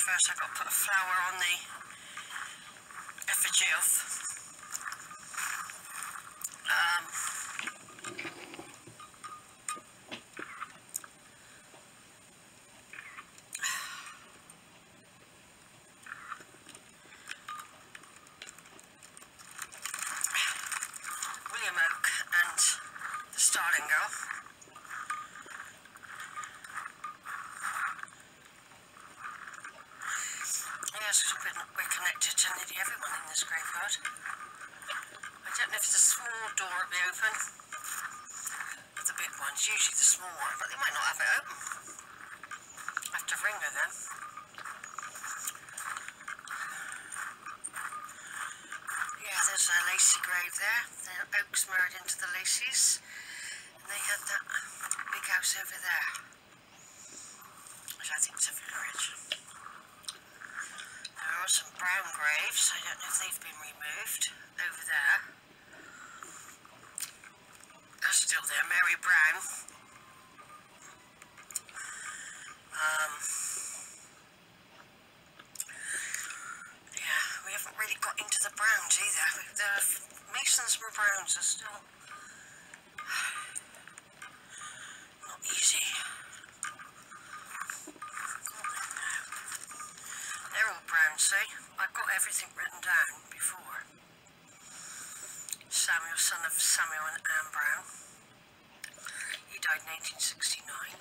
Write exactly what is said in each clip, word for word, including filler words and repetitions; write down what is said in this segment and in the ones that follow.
first. I've got to put a flower on the effigy of um, William Oak and the Starling Girl. Yes, we're connected to nearly everyone in this graveyard. I don't know if the small door will be open, or the big ones, usually the small one, but they might not have it open. I have to ring her then. Yeah, there's a Lacey grave there. The Oaks married into the Lacys, and they had that big house over there, which I think is a vicarage. There are some brown graves, I don't know if they've been removed, over there. They're still there, Mary Brown. Um, yeah, we haven't really got into the Browns either. The Masons and Browns are still not easy. They're all Brown, see? I've got everything written down before. Samuel, son of Samuel and Anne Brown. He died in eighteen sixty-nine.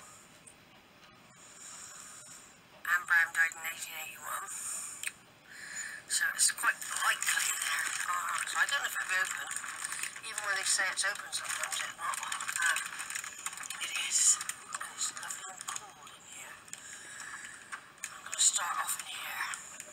Anne Brown died in eighteen eighty-one. So it's quite likely there. Oh, so I don't know if it'll be open. Even when they say it's open, sometimes it's not. Um, it is. And it's lovely and cool in here. I'm going to start off in here.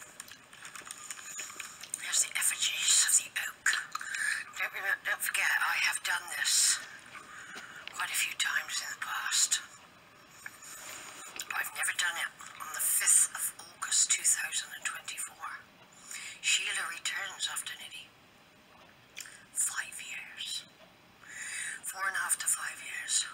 There's the effigies of the oak. Don't, remember, don't forget, I have done this quite a few times in the past. But I've never done it on the fifth of August two thousand twenty-four. Sheila returns after nearly five years. Four and a half to five years.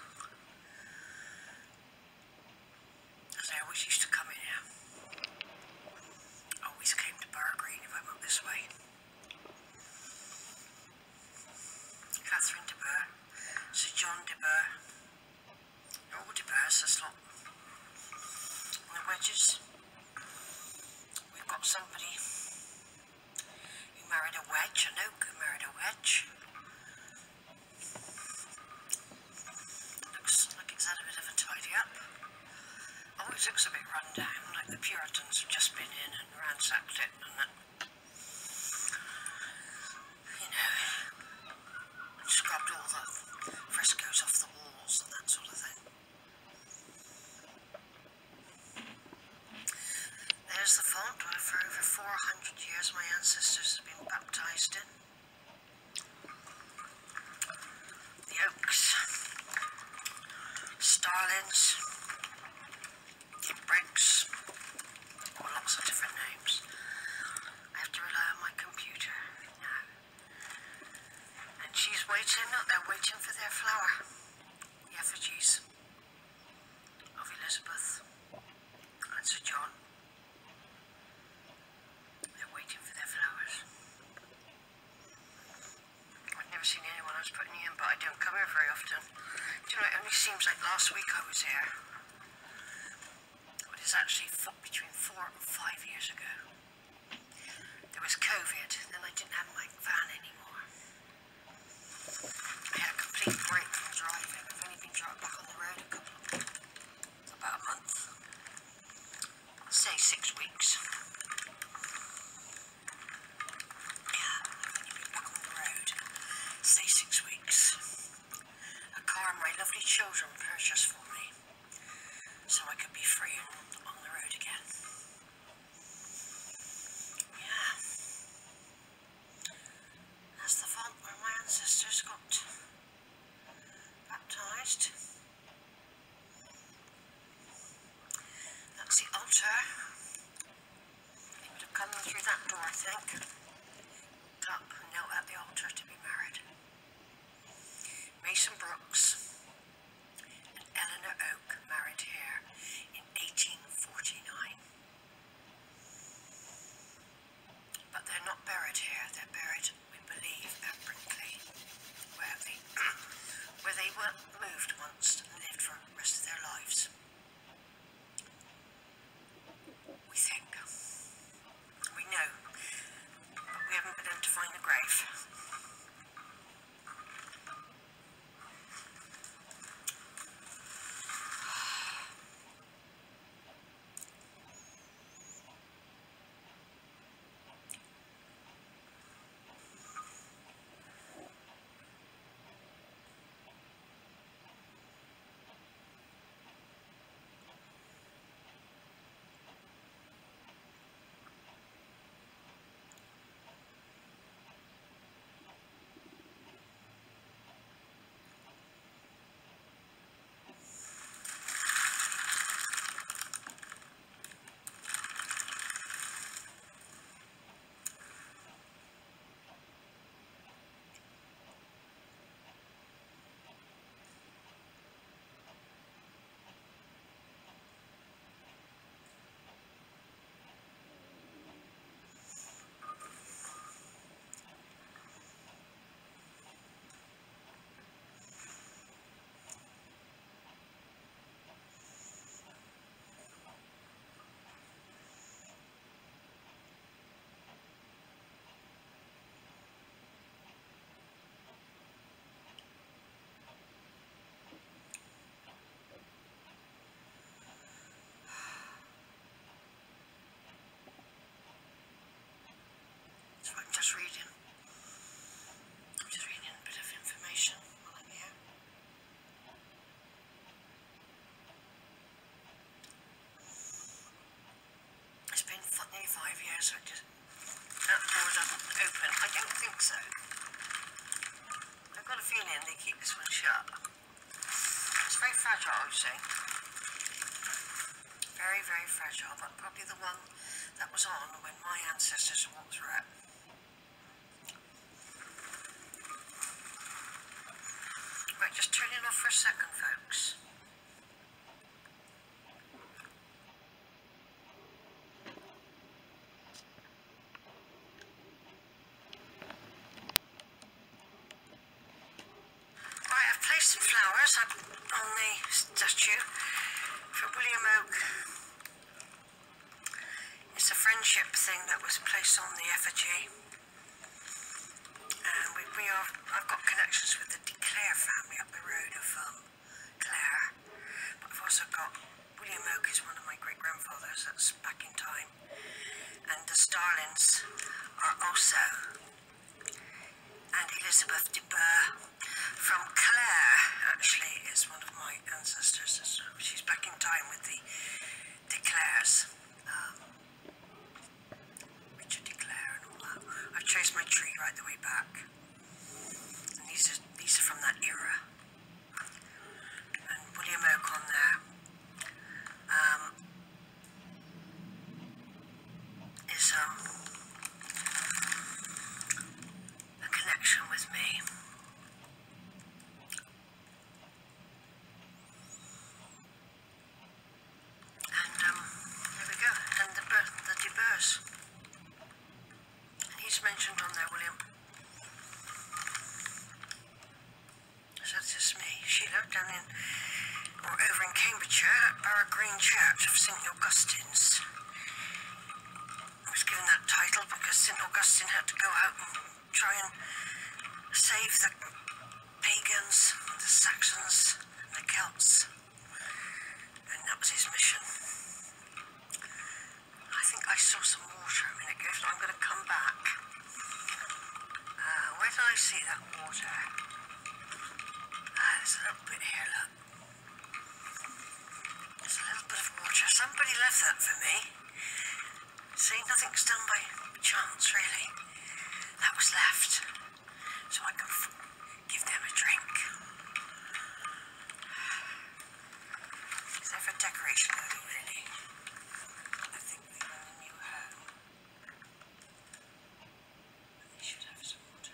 As I always used to come in here. Always came to Burrough if I went this way. Catherine de Burgh, Sir John de Burgh. They're all de Burghs, this lot. And the wedges. We've got somebody who married a wedge, an oak who married a wedge. Looks like it's had a bit of a tidy up. Always looks a bit run down, like the Puritans have just been in and ransacked it and that, you know, scrubbed all the frescoes off the walls and that sort of thing. There's the font where for over four hundred years my ancestors have been baptised in. The Oaks, Starlings, Briggs, or lots of different names. I have to rely on my computer now. And she's waiting, no, they're waiting for their flower. The effigies of Elizabeth and Sir John. They're waiting for their flowers. I've never seen anyone else putting in, but I don't come here very often. Do you know, it only seems like last week I was here. It's actually between four and five years ago. There was COVID, then I didn't have my van anymore. I had a complete break from driving. I've only been driving back on the road a couple of about a month. Say six weeks. Yeah, I've only been back on the road. Say six weeks. A car my lovely children purchased for me, so I could be free and on the road again. Yeah. That's the font where my ancestors got baptised. That's the altar. They would have come through that door, I think. Up and knelt at the altar to be married. in, they keep this one shut. It's very fragile, you see. Very, very fragile, but probably the one that was on when my ancestors walked through it. Right, just turn it off for a second, folks. Some flowers on the statue for William Oak. It's a friendship thing that was placed on the effigy, and we, we are. I've got connections with the De Clare family up the road of um, Clare, but I've also got William Oak is one of my great grandfathers. That's back in time, and the Starlings are also, and Elizabeth de Burrough from Clare actually is one of my ancestors. She's back in time with the De Clares, um, Richard de Clare and all that. I've traced my tree right the way back, and these are these are from that era. And William Oak on there um, is um, a connection with me. He's mentioned on there, William. So that's just me. Sheila, down in, or over in Cambridgeshire, at Burrough Green Church of Saint Augustine's. I was given that title because Saint Augustine had to go out and try and save the pagans, the Saxons, and the Celts. And that was his mission. I think I saw some water a minute ago, so I'm going to come back. Uh, where did I see that water? Ah, there's a little bit here, look. There's a little bit of water. Somebody left that for me. See, nothing's done by chance, really. That was left, so I can f give them a drink. Is there for decoration, though, really? I think we want a new home. They should have some water.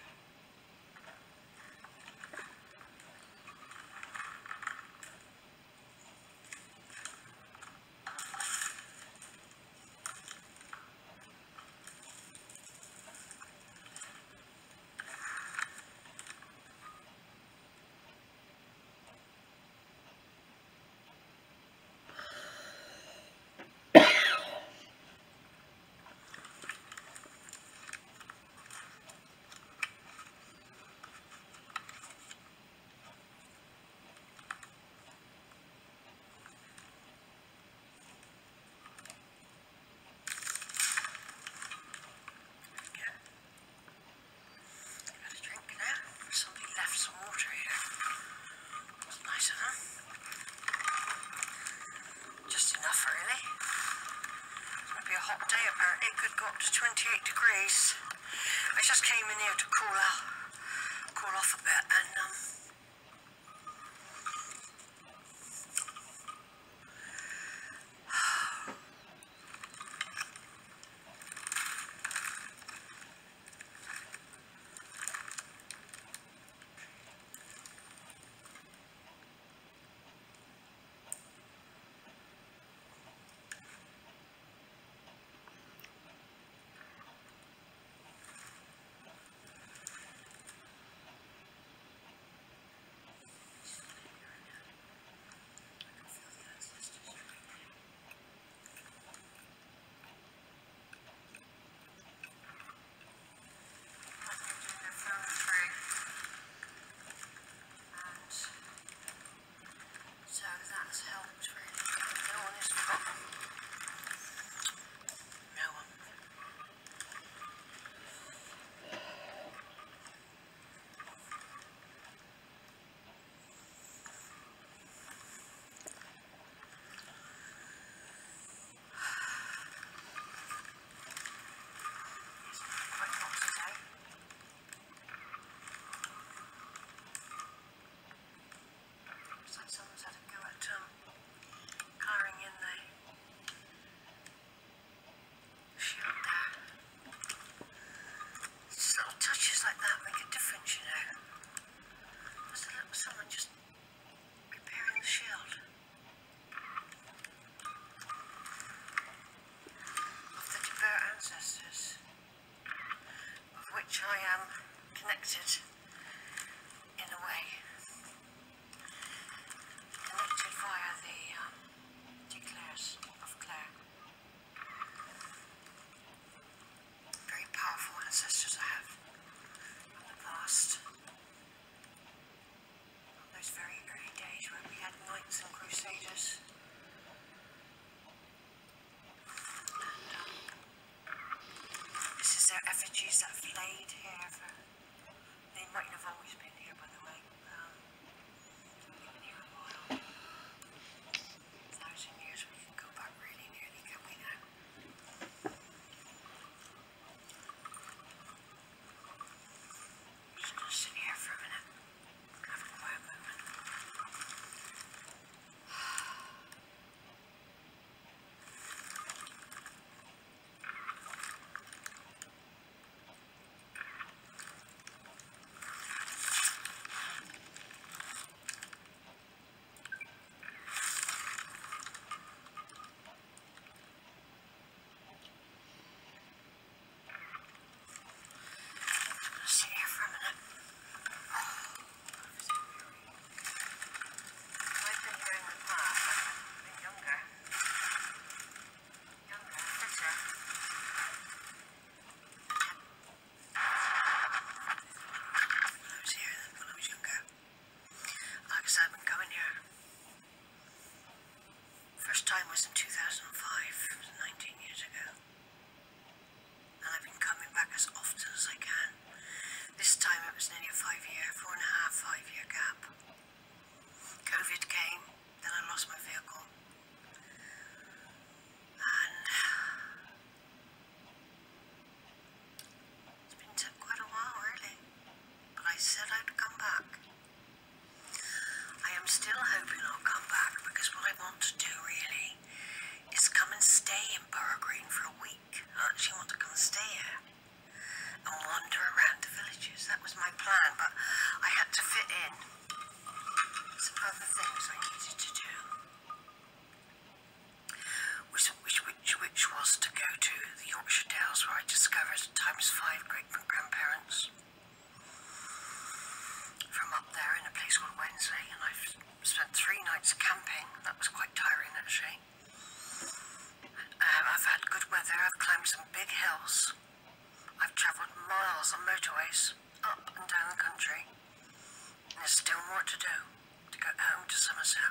lately, and I've spent three nights camping. That was quite tiring, actually. Um, I've had good weather. I've climbed some big hills. I've travelled miles on motorways, up and down the country. And there's still more to do, to go home to Somerset.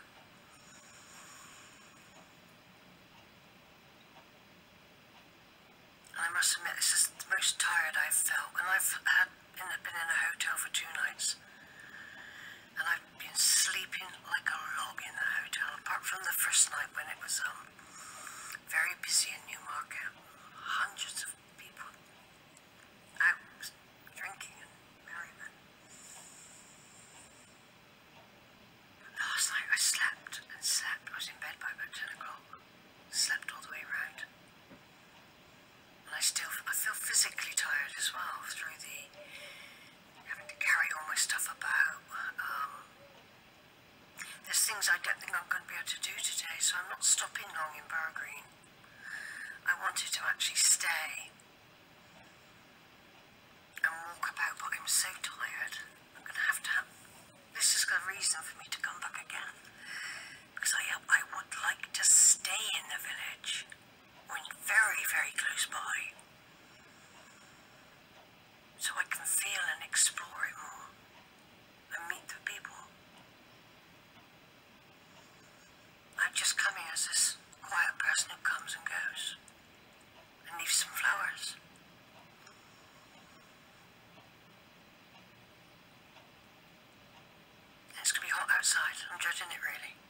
And I must admit, this is the most tired I've felt. And I've had been, been in a hotel for two nights. And I've been sleeping like a log in the hotel, apart from the first night when it was um very busy in Newmarket. Hundreds of people out drinking and merriment. Last night I slept and slept. I was in bed by about ten o'clock. Slept all the way round. And I still, I feel physically tired as well through the having to carry all my stuff about. Um, there's things I don't think I'm going to be able to do today, so I'm not stopping long in Burrough Green. I wanted to actually stay and walk about, but I'm so tired. I'm going to have to have, this is the reason for me to come back again. Because I, I would like to stay in the village, when very, very close by, so I can feel and explore it more and meet the people. I'm just coming as this quiet person who comes and goes. And leave some flowers. It's going to be hot outside. I'm dreading it, really.